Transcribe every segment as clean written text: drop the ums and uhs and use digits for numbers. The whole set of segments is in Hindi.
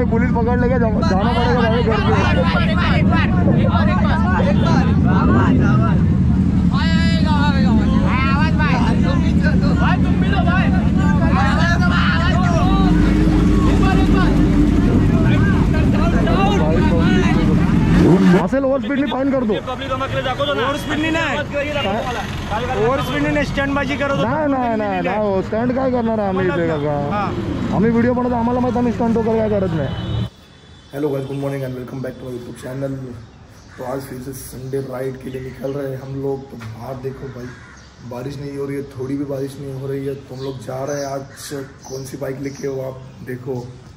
भाई पुलिस पकड़ लेके जाना पड़ेगा भाई घर असेल ओव्हर स्पीड फाईन करतो. ओव्हर स्पीड नाही स्टंटबाजी करत. नाही स्टंट काय करणार आहे आम्ही इथे का. आम्ही व्हिडिओ बनवतो आम्हाला माहिती आम्ही स्टंट वगैरे काय करत नाही. Hello guys, good morning and welcome back to my YouTube channel. तो आज फिर से संडे राइड के लिए निकल रहे हैं हम लोग. तो बाहर देखो भाई, बारिश नहीं हो रही है, थोड़ी भी बारिश नहीं हो रही है. तो हम लोग जा रहे हैं. आज कौन सी बाइक लेके हो आप देखो.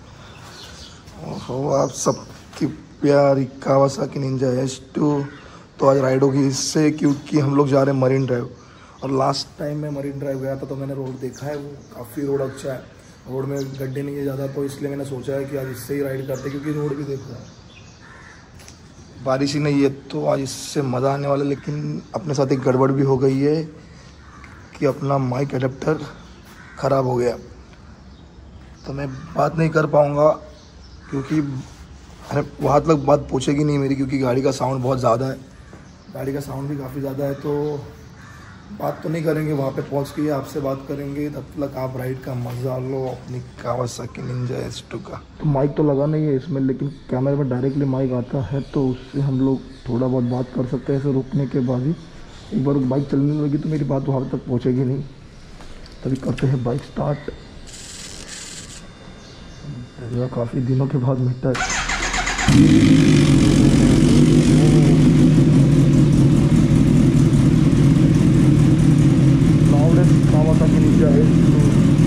आप सबकी प्यारी कावासाकी निंजा S2. तो आज राइड होगी इससे, क्योंकि हम लोग जा रहे हैं मरीन ड्राइव. और लास्ट टाइम मैं मरीन ड्राइव गया था तो मैंने रोड देखा है, वो काफ़ी रोड अच्छा है. रोड में गड्ढे नहीं है ज़्यादा, तो इसलिए मैंने सोचा है कि आज इससे ही राइड करते, क्योंकि रोड भी देखो बारिश ही नहीं है तो आज इससे मज़ा आने वाला. लेकिन अपने साथ एक गड़बड़ भी हो गई है कि अपना माइक एडेप्टर ख़राब हो गया. तो मैं बात नहीं कर पाऊँगा, क्योंकि अरे वहाँ तक बात पूछेगी नहीं मेरी, क्योंकि गाड़ी का साउंड बहुत ज़्यादा है. गाड़ी का साउंड भी काफ़ी ज़्यादा है, तो बात तो नहीं करेंगे. वहाँ पे पहुँच के आपसे बात करेंगे. तब तक आप राइड का मज़ा लो अपनी कावासाकी निंजा S2 का. तो माइक तो लगा नहीं है इसमें, लेकिन कैमरे में डायरेक्टली माइक आता है, तो उससे हम लोग थोड़ा बहुत बात कर सकते हैं. ऐसे रुकने के बाद ही एक बार बाइक चलने लगी तो मेरी बात वहाँ तक पहुँचेगी नहीं. तभी करते हैं बाइक स्टार्ट. काफ़ी दिनों के बाद मिलता है. Kawasaki Ninja S2.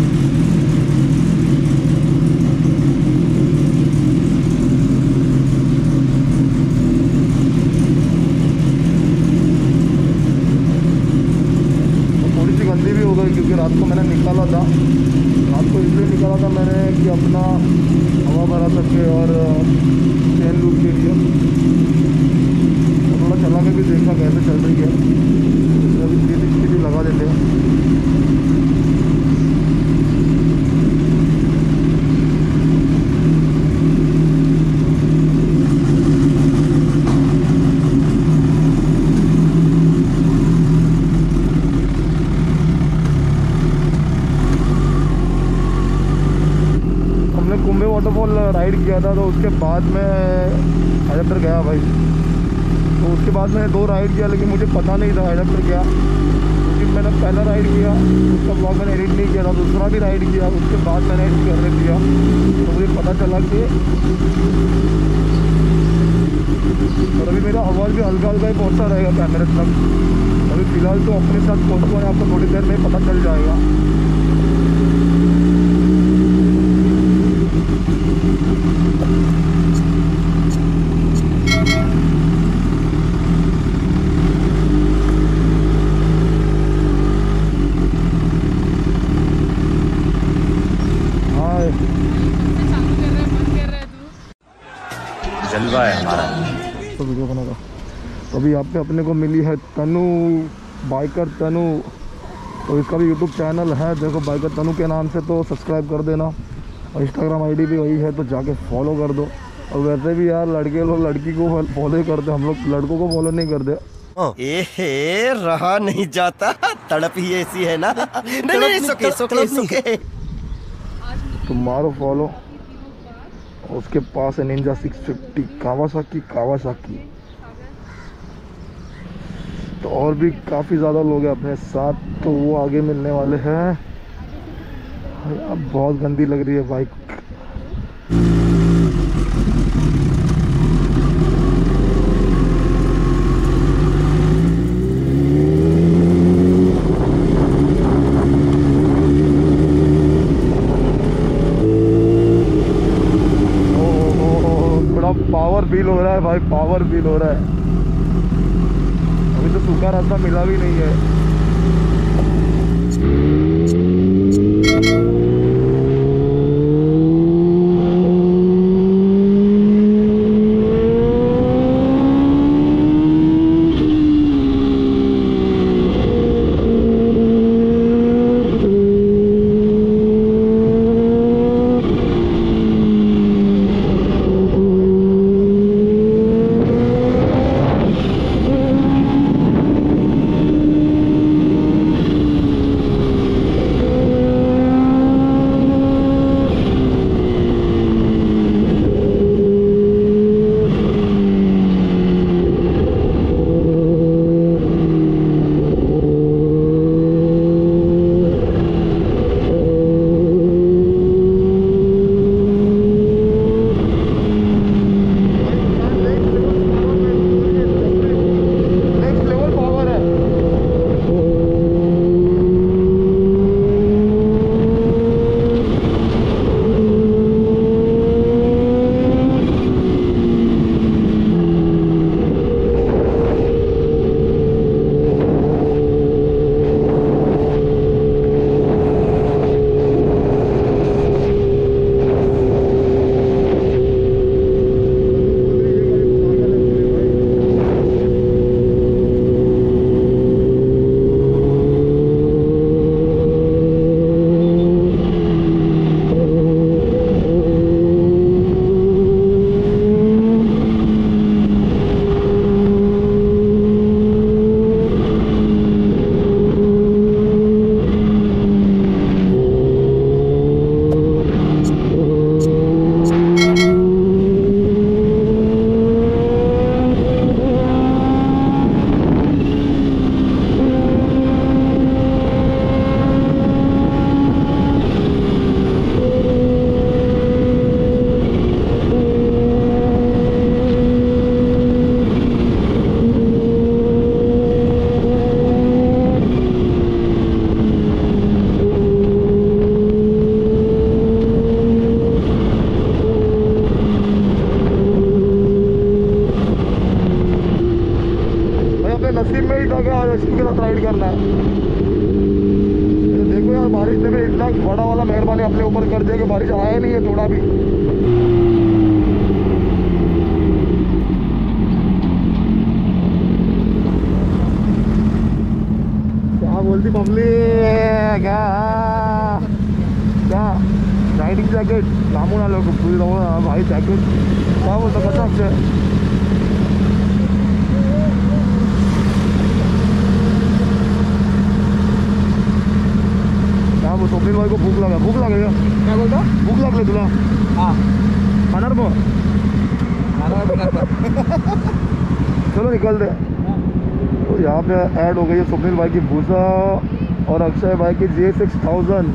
थोड़ी सी गंदी भी हो गई, क्योंकि रात को मैंने निकाला था. रात को इसलिए निकाला था मैंने कि अपना हवा भरा सके और चैन लूप के लिए. थोड़ा चला के भी देखा कैसे चल रही है. अभी 360 भी लगा देते हैं. कुंभे वाटरफॉल राइड किया था, तो उसके बाद में एडेप्टर गया भाई. तो उसके बाद मैंने 2 राइड किया, लेकिन मुझे पता नहीं था एडेप्टर क्या, क्योंकि मैंने पहला राइड किया उसका ब्लॉग मैंने एडिट नहीं किया था. दूसरा भी राइड किया, उसके बाद मैंने एडिट करने दिया, तो मुझे पता चला कि. और अभी मेरा आवाज़ भी हल्का हल्का ही पहुँचता रहेगा कैमरे तक. अभी फ़िलहाल तो अपने साथ कौन कौन है आपको थोड़ी देर में पता चल जाएगा. जलवा है हमारा. तो वीडियो बनागा. तो अभी यहाँ पे अपने को मिली है तनु, बाइकर तनु. तो इसका भी यूट्यूब चैनल है, देखो बाइकर तनु के नाम से. तो सब्सक्राइब कर देना, और इंस्टाग्राम आईडी भी वही है, तो जाके फॉलो कर दो. और वैसे भी यार लड़के लोग लड़की को फॉलो ही करते, हम लोग लड़कों को फॉलो नहीं करते. रहा नहीं जाता, तड़प ही ऐसी है ना. नहीं, सोके. तो मारो फॉलो. उसके पास है निंजा 650 कावासाकी. तो और भी काफ़ी ज़्यादा लोग हैं अपने साथ, तो वो आगे मिलने वाले हैं. अब बहुत गंदी लग रही है बाइक. पावर फील हो रहा है भाई, पावर फील हो रहा है. अभी तो सूखा रास्ता मिला भी नहीं है. जिम में ही था क्या आशिफ के साथ राइड करना है। तो देखो यार बारिश ने भी इतना बड़ा वाला मेहरबानी अपने ऊपर कर दिया कि बारिश आया नहीं है थोड़ा भी। क्या बोलती पब्लिक क्या क्या राइडिंग जैकेट लामू ना लोग भाई जैकेट क्या बोलता कसम से। क्या वो स्वप्निल भाई को भूख लगेगा क्या बोलता? भूख लागले तुला हाँ खाणार मग चलो निकल दे। तो यहाँ पे ऐड हो गई है स्वप्निल भाई की भूसा और अक्षय भाई की J6000।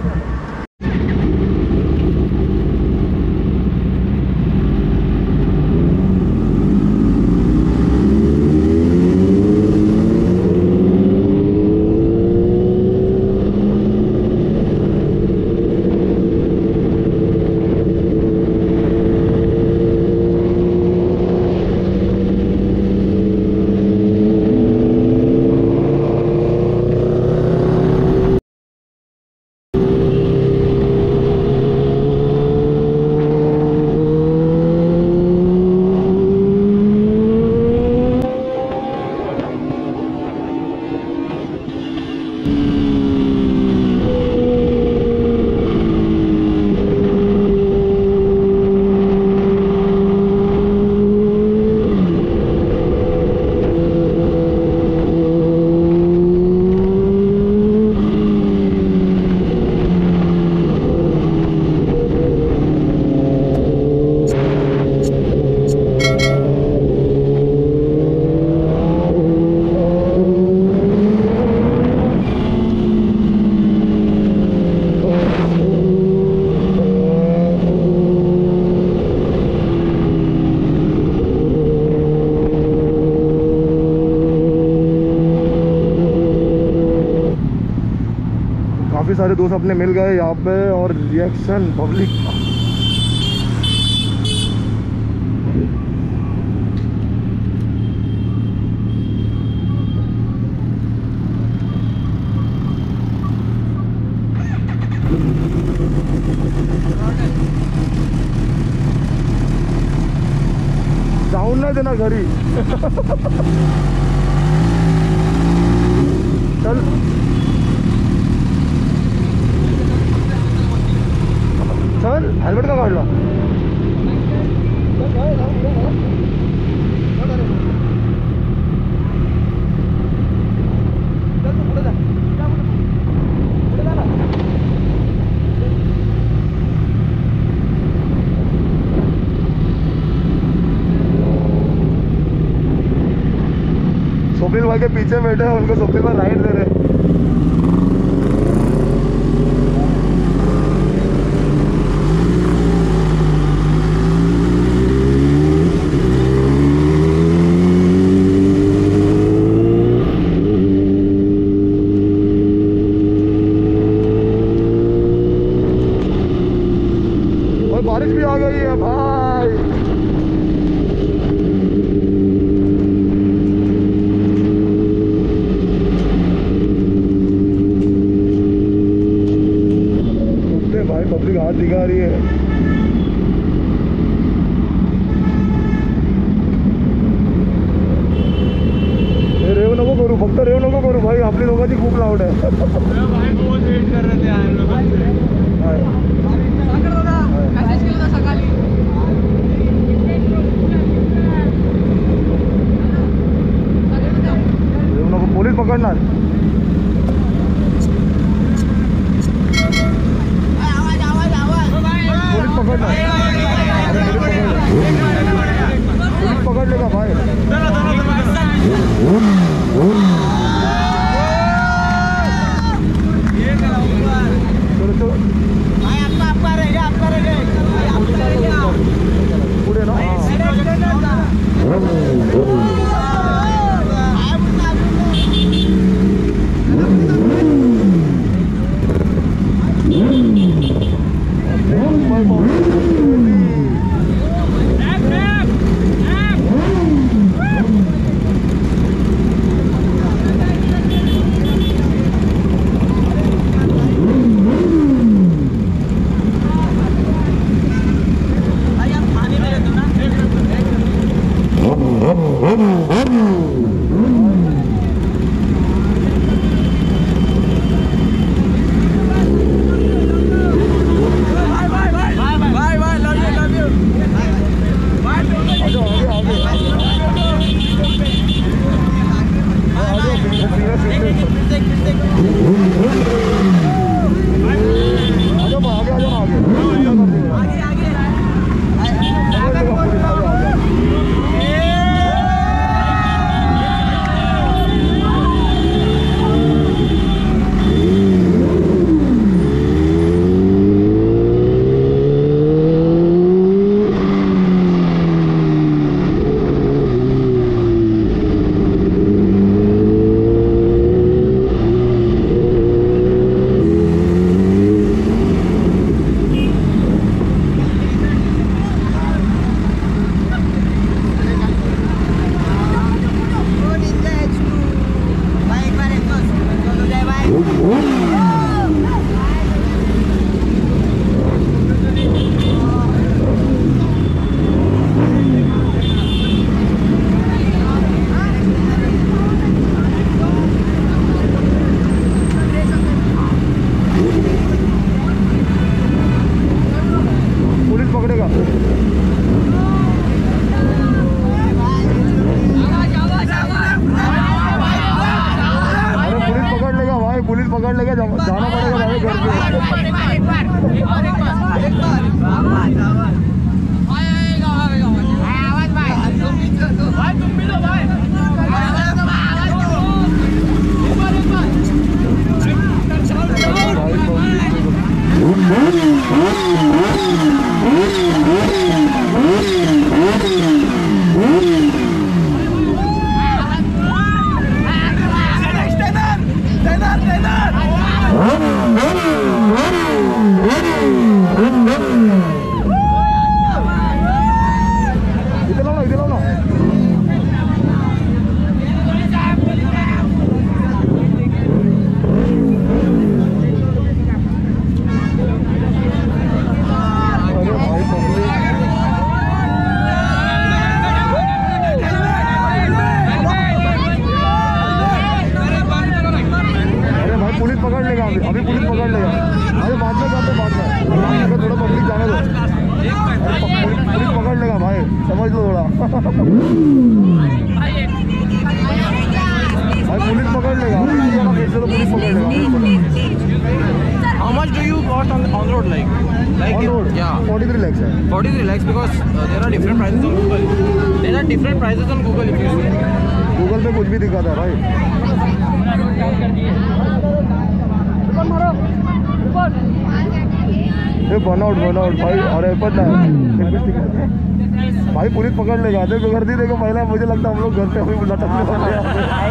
काफ़ी सारे दोस्त अपने मिल गए यहाँ पे और रिएक्शन पब्लिक जाऊन नाही देणार घरी चल चल हेल्मेट का काढला स्वप्निल भाई के पीछे बैठे हैं उनको स्वप्निल भाई राइड दे रहे हैं। बारिश भी आ गई है भाई। भाई पब्लिक हाथ दिखा रही है। रेव नको करू फक्त रेव नको करू भाई आपली लोकांची खूप लावड आहे। भाई बहुत वेट कर रहे थे हम लोग पोलीस पकडणार। पोलीस पकडणार पोलीस पकडले का भाई। चलो चलो पुढे ना पड़ेगा जाना पड़ेगा भाई घर अभी पुलिस पकड़ लेगा। अरे बाद में जाते बाद में थोड़ा पब्लिक जाने दो, पुलिस पकड़ लेगा भाई, समझ लो थोड़ा। भाई पुलिस पकड़ लेगा, फिर से तो पुलिस पकड़ लेगा। How much do you got on road like On road? Yeah, 43 lakhs है। 43 lakhs because there are different prices on Google. There are different prices on Google if you see. Google पे कुछ भी दिखाता है भाई। ये बर्नआउट भाई, और एयरपोर्ट ना भाई पुलिस पकड़ लेगा। देखो घर दी देखो पहले, मुझे लगता है हम लोग घर पे अभी लटकने वाले हैं।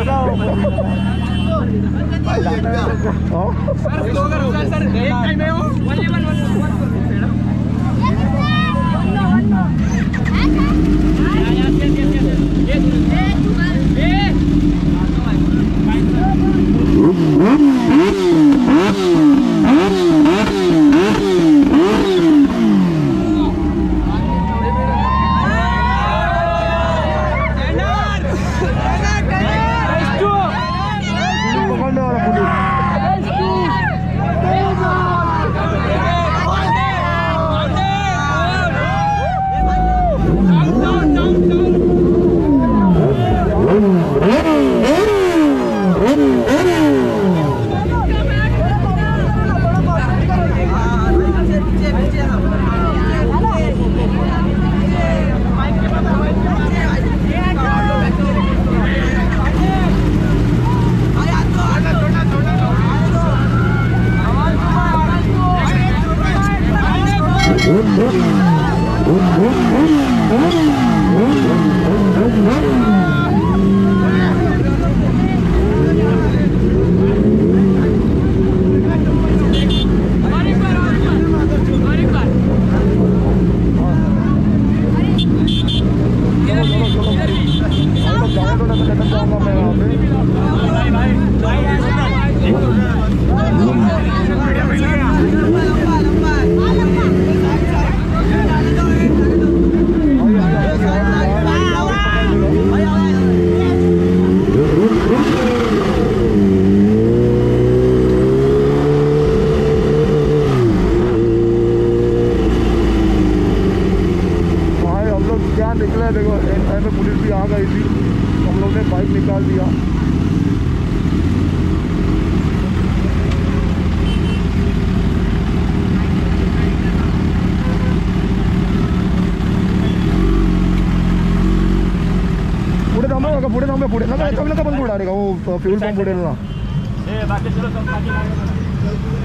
देखो एंड टाइम में पुलिस भी आ गई थी, हम लोग ने बाइक निकाल दिया। पुढे थांबे पुढे नका बंद उडाले का वो फ्यूल पंप उडेल ना।